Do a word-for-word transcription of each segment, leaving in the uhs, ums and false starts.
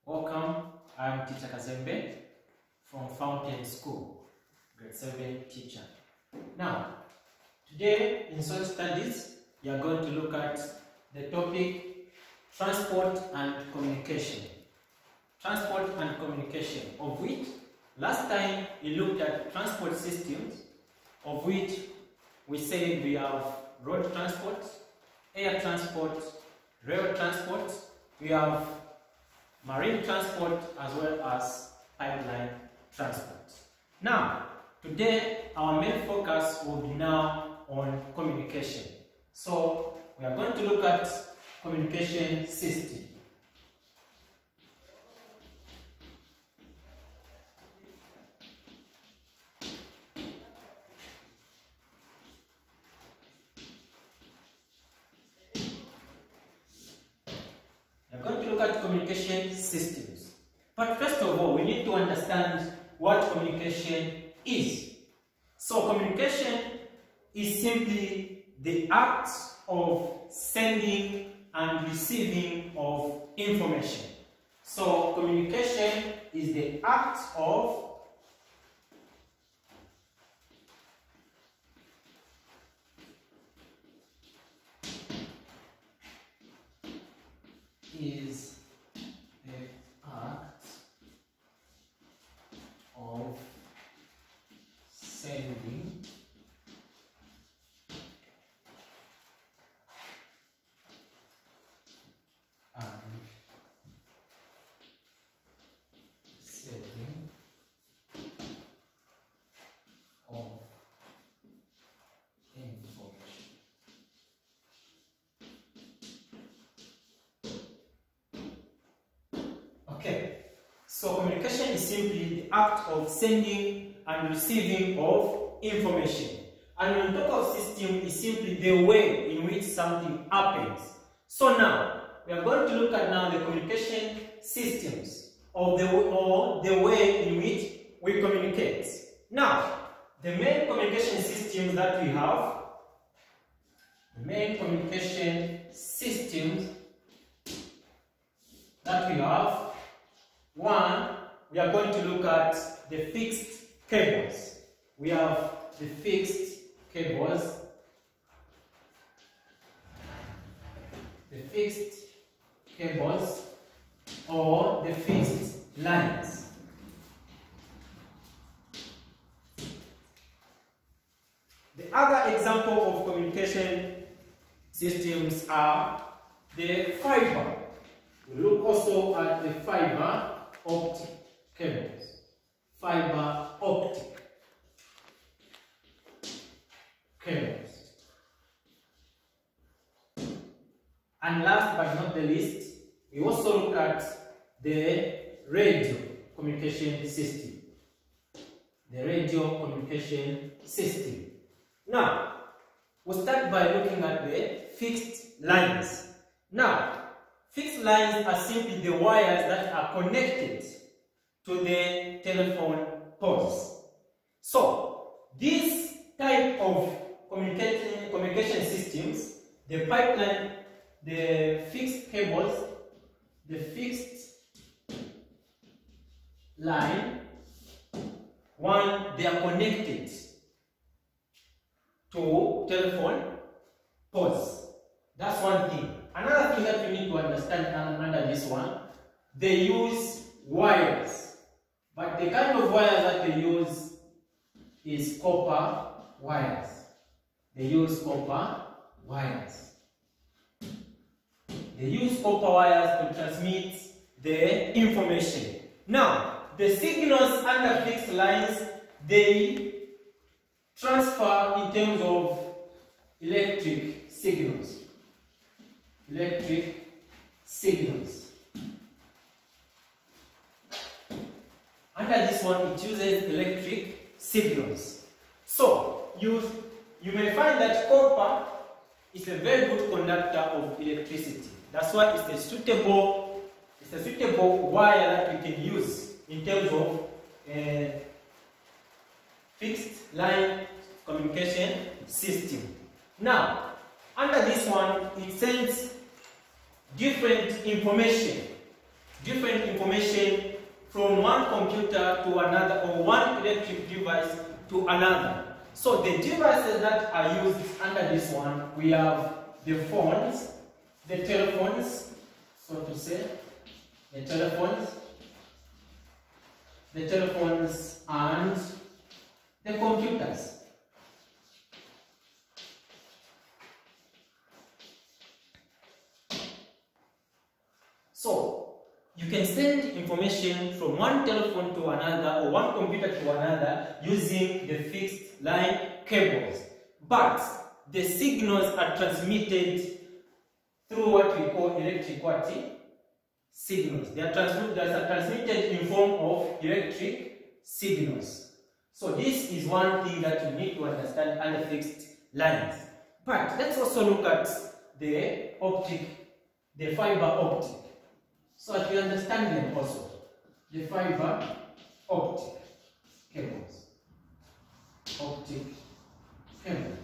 Welcome, I'm Teacher Kazembe from Fountain School, grade seven teacher. Now, today in social studies, we are going to look at the topic transport and communication. Transport and communication, of which last time we looked at transport systems, of which we said we have road transport, air transport, rail transport, we have marine transport as well as pipeline transport. Now, today our main focus will be now on communication. So, we are going to look at communication system. We are going to look at communication systems. But first of all, we need to understand what communication is. So communication is simply the act of sending and receiving of information. So communication is the act of is the act of sending and receiving of information. Okay, so communication is simply the act of sending and receiving of information. And when we talk of system, is simply the way in which something happens. So now, we are going to look at now the communication systems of the, or the way in which we communicate. Now, the main communication systems that we have, the main communication systems that we have, one, we are going to look at the fixed cables. We have the fixed cables, the fixed cables or the fixed lines. The other example of communication systems are the fiber. We look also at the fiber optic cables. Fiber optic cables. And last but not the least, we also look at the radio communication system. The radio communication system. Now, we'll start by looking at the fixed lines. Now, fixed lines are simply the wires that are connected to the telephone poles. So, this type of communication, communication systems, the pipeline, the fixed cables, the fixed line, one, they are connected to telephone poles. That's one thing. Another thing that we need to understand under this one, they use wires. But the kind of wires that they use is copper wires. They use copper wires. They use copper wires to transmit the information. Now, the signals under fixed lines, they transfer in terms of electric signals. Electric signals. Under this one, it uses electric signals. So, you, you may find that copper is a very good conductor of electricity. That's why it's a suitable, it's a suitable wire that we can use in terms of uh, fixed line communication system. Now, under this one, it sends different information different information from one computer to another or one electric device to another. So the devices that are used under this one, we have the phones, the telephones, so to say, the telephones, the telephones and the computers. So, you can send information from one telephone to another or one computer to another using the fixed line cables. But the signals are transmitted through what we call electric what? Signals. They are, transmit, they are transmitted in form of electric signals. So this is one thing that you need to understand under fixed lines. But let's also look at the optic, the fiber optic. So that we understand them also. The fiber optic cables. Optic cables.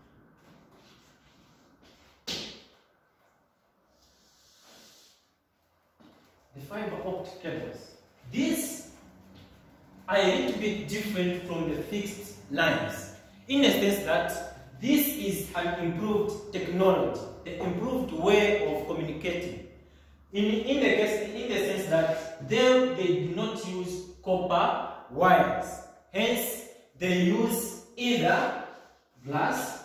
The fiber optic cables. These are a little bit different from the fixed lines, in a sense that this is an improved technology, the improved way of communicating. In, in, the case, in the sense that they, they do not use copper wires. Hence, they use either glass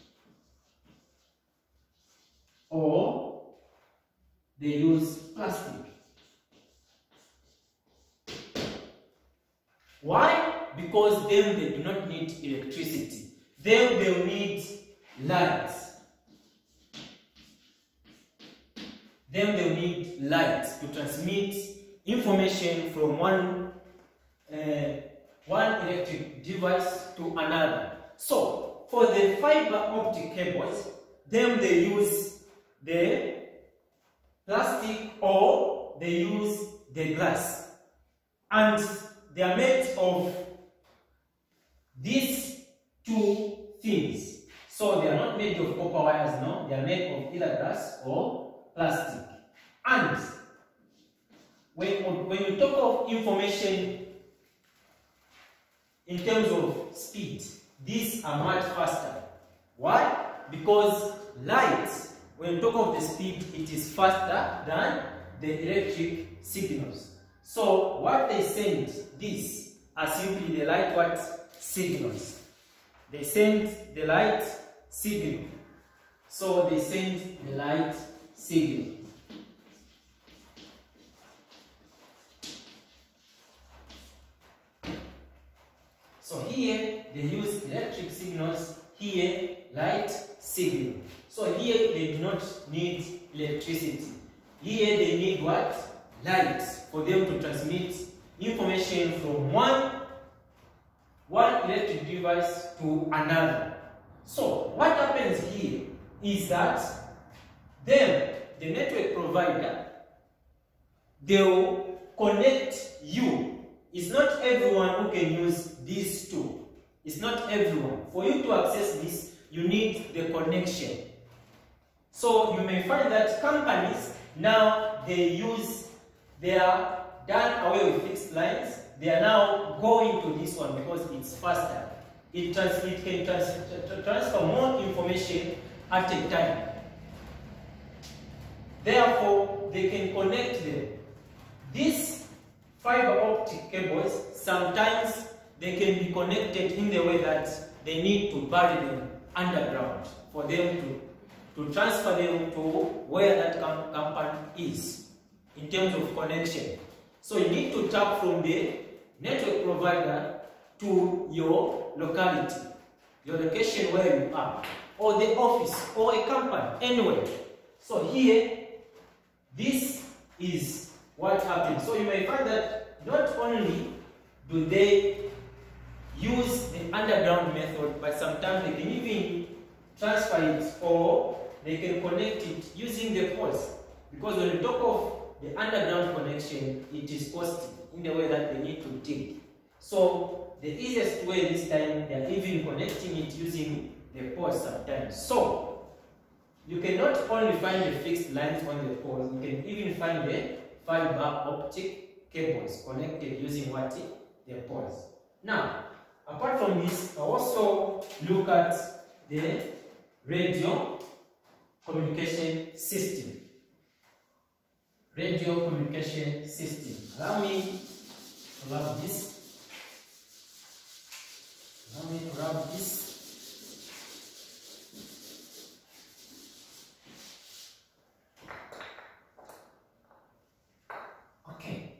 or they use plastic. Why? Because then they do not need electricity. Then they will need light. Then they will need light to transmit information from one, uh, one electric device to another. So, for the fiber optic cables, then they use the plastic or they use the glass. And they are made of these two things. So they are not made of copper wires, no. They are made of either glass or plastic. And when, when you talk of information in terms of speed, these are much faster. Why? Because light, when you talk of the speed, it is faster than the electric signals. So what they send, these are simply the light what signals. They send the light signal. So they send the light signal. So here they use electric signals, here light signal. So here they do not need electricity. Here they need what? Light, for them to transmit information from one, one electric device to another. So what happens here is that then the network provider, they will connect you. It's not everyone who can use these two. It's not everyone. For you to access this, you need the connection. So you may find that companies now they use They are done away with fixed lines. They are now going to this one because it's faster. It, trans it can trans transfer more information at a time. Therefore, they can connect them. These fiber optic cables, sometimes they can be connected in the way that they need to bury them underground for them to, to transfer them to where that com company is. In terms of connection. So you need to tap from the network provider to your locality, your location where you are, or the office, or a company, anywhere. So here, this is what happens. So you may find that not only do they use the underground method, but sometimes they can even transfer it or they can connect it using the poles. Because when you talk of the underground connection, it is costly in the way that they need to dig. So the easiest way this time, they are even connecting it using the poles sometimes. So you can not only find the fixed lines on the poles, you can even find the fiber optic cables connected using what? The poles. Now, apart from this, I also look at the radio communication system. Radio communication system. Allow me to rub this. Allow me to rub this. Okay.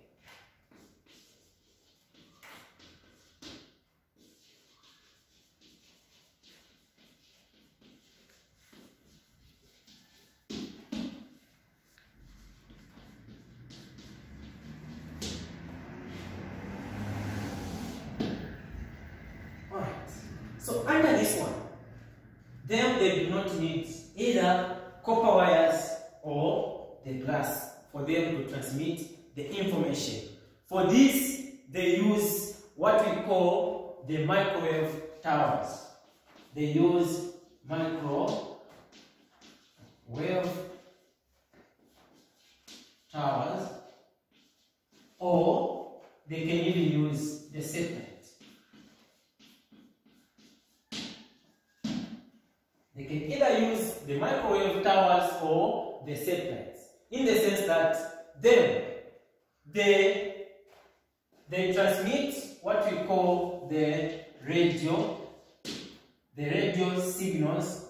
So under this one, then they do not need either copper wires or the glass for them to transmit the information. For this, they use what we call the microwave towers. They use microwave towers, or they can even use the satellite. They can either use the microwave towers or the satellites, in the sense that then they, they transmit what we call the radio, the radio signals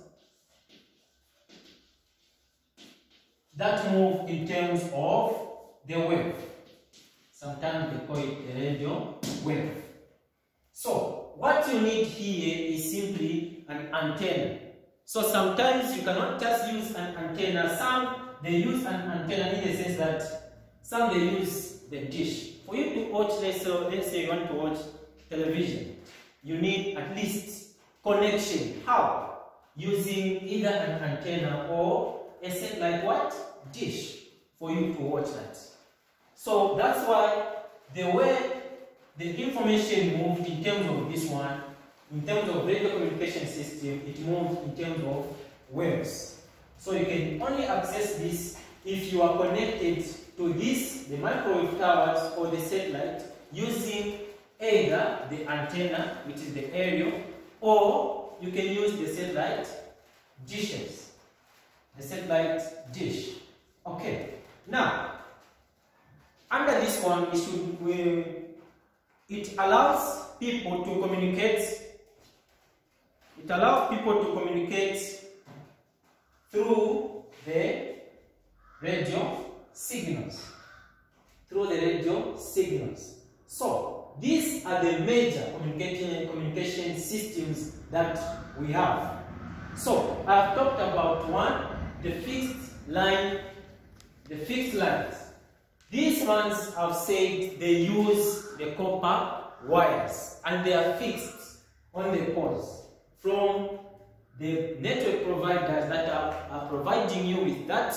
that move in terms of the wave. Sometimes they call it the radio wave. So what you need here is simply an antenna. So sometimes you cannot just use an antenna. Some they use an antenna in the sense that some they use the dish. For you to watch, let's say, let's say you want to watch television, you need at least connection. How? Using either an antenna or a satellite what? Dish for you to watch that. So that's why the way the information moves in terms of this one, in terms of radio communication system, it moves in terms of waves. So you can only access this if you are connected to this, the microwave towers or the satellite, using either the antenna, which is the aerial, or you can use the satellite dishes. The satellite dish. Okay. Now, under this one, it should we, it allows people to communicate. It allows people to communicate through the radio signals. Through the radio signals. So, these are the major communication, communication systems that we have. So, I have talked about one, the fixed line, the fixed lines. These ones I've said they use the copper wires and they are fixed on the poles from the network providers that are, are providing you with that,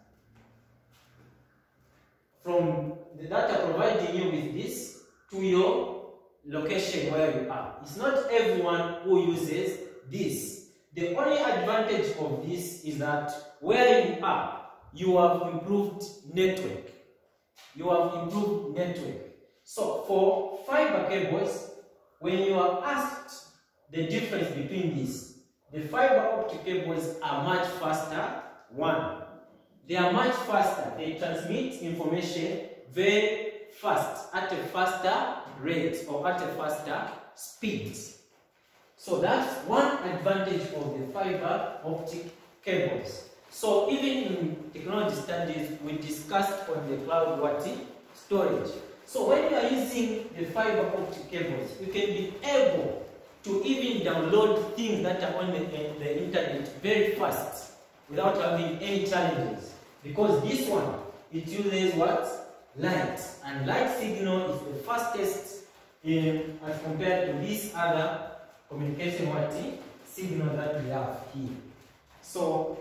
from the data providing you with this to your location where you are. It's not everyone who uses this. The only advantage of this is that where you are, you have improved network. You have improved network. So for fiber cables, when you are asked the difference between these, the fiber optic cables are much faster. One, they are much faster. They transmit information very fast, at a faster rate or at a faster speed. So that's one advantage of the fiber optic cables. So even in technology studies, we discussed on the cloud what storage. So when you are using the fiber optic cables, you can be able to even download things that are on the, uh, the internet very fast without having any challenges. Because this one, it uses what? Light. And light signal is the fastest in, as compared to this other communication what signal that we have here. So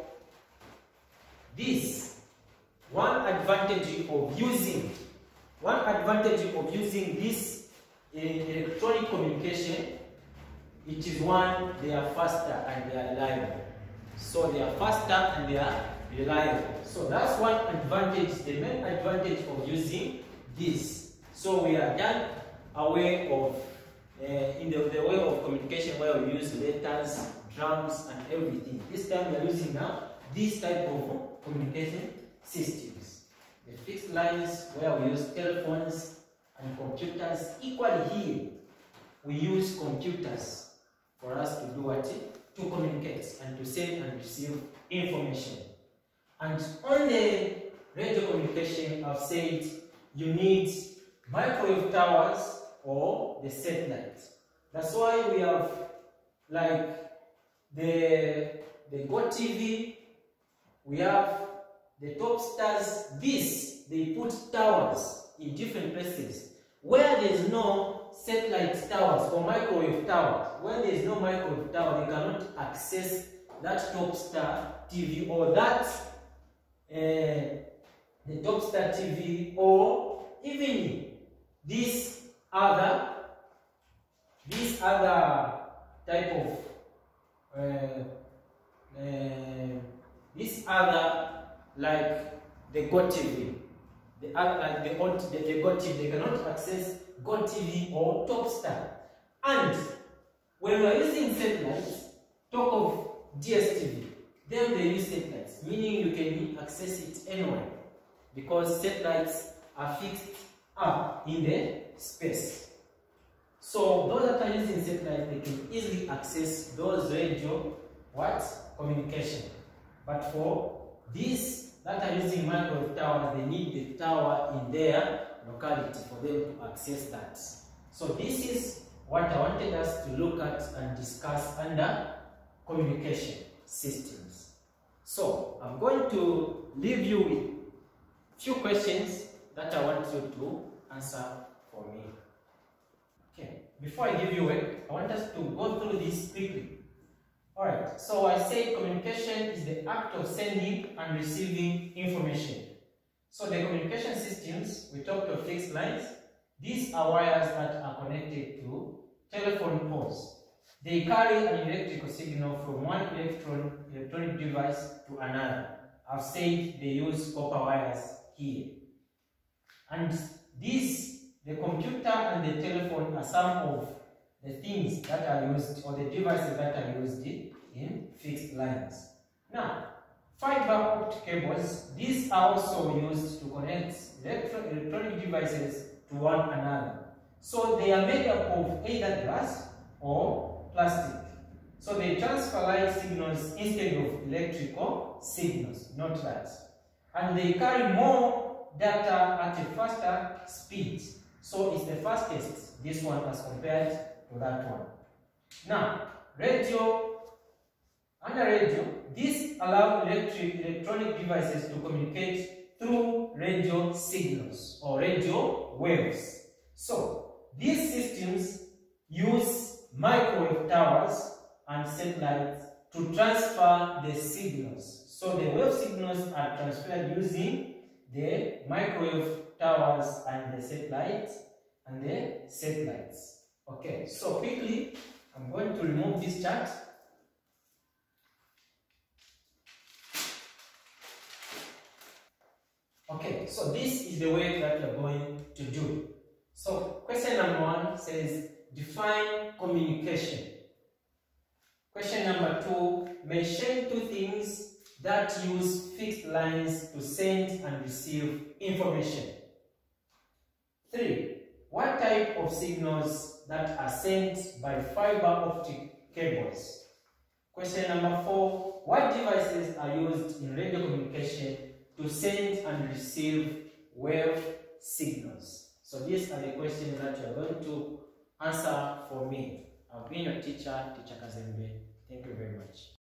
this one advantage of using one advantage of using this uh, electronic communication, it is one, they are faster and they are reliable. So they are faster and they are reliable. So that's one advantage, the main advantage of using this. So we are done away of uh, in the, the way of communication where we use letters, drums, and everything. This time we are using now this type of communication systems. The fixed lines where we use telephones and computers. Equally here, we use computers for us to do what? To communicate and to send and receive information. And on the radio communication, I've said you need microwave towers or the satellite. That's why we have like the the GoTV, we have the Top Stars. This, they put towers in different places where there is no satellite towers or microwave towers. Where there is no microwave tower, they cannot access that Top Star T V or that uh, the Top Star T V, or even this other this other type of uh, uh, this other like the GoTV, the other like the old the, the GoTV, they cannot access GoTV or Top Star. And when we are using satellites, talk of D S T V, then they use satellites, meaning you can access it anywhere because satellites are fixed up in the space. So those that are using satellites, they can easily access those radio what communication. But for these that are using microwave towers, they need the tower in their locality for them to access that. So this is what I wanted us to look at and discuss under communication systems. So I'm going to leave you with a few questions that I want you to answer for me. Okay, before I give you a, I want us to go through this quickly. Alright, so I said communication is the act of sending and receiving information. So the communication systems, we talked of fixed lines. These are wires that are connected to telephone poles. They carry an electrical signal from one electron, electronic device to another. I've said they use copper wires here. And these, the computer and the telephone, are some of the things that are used, or the devices that are used in fixed lines. Now, fiber optic cables, these are also used to connect electro electronic devices to one another. So they are made up of either glass or plastic. So they transfer light signals instead of electrical signals, not that. And they carry more data at a faster speed. So it's the fastest, this one, as compared to that one. Now, radio, under radio, these allow electric electronic devices to communicate through radio signals or radio waves. So these systems use microwave towers and satellites to transfer the signals. So the wave signals are transferred using the microwave towers and the satellites and the satellites. Okay, so quickly, I'm going to remove this chart. Okay, so this is the way that we're going to do. So question number one says, define communication. Question number two, mention two things that use fixed lines to send and receive information. Three, what type of signals that are sent by fiber optic cables? Question number four, what devices are used in radio communication to send and receive wave signals? So these are the questions that you are going to answer for me. I've been your teacher, Teacher Kazembe. Thank you very much.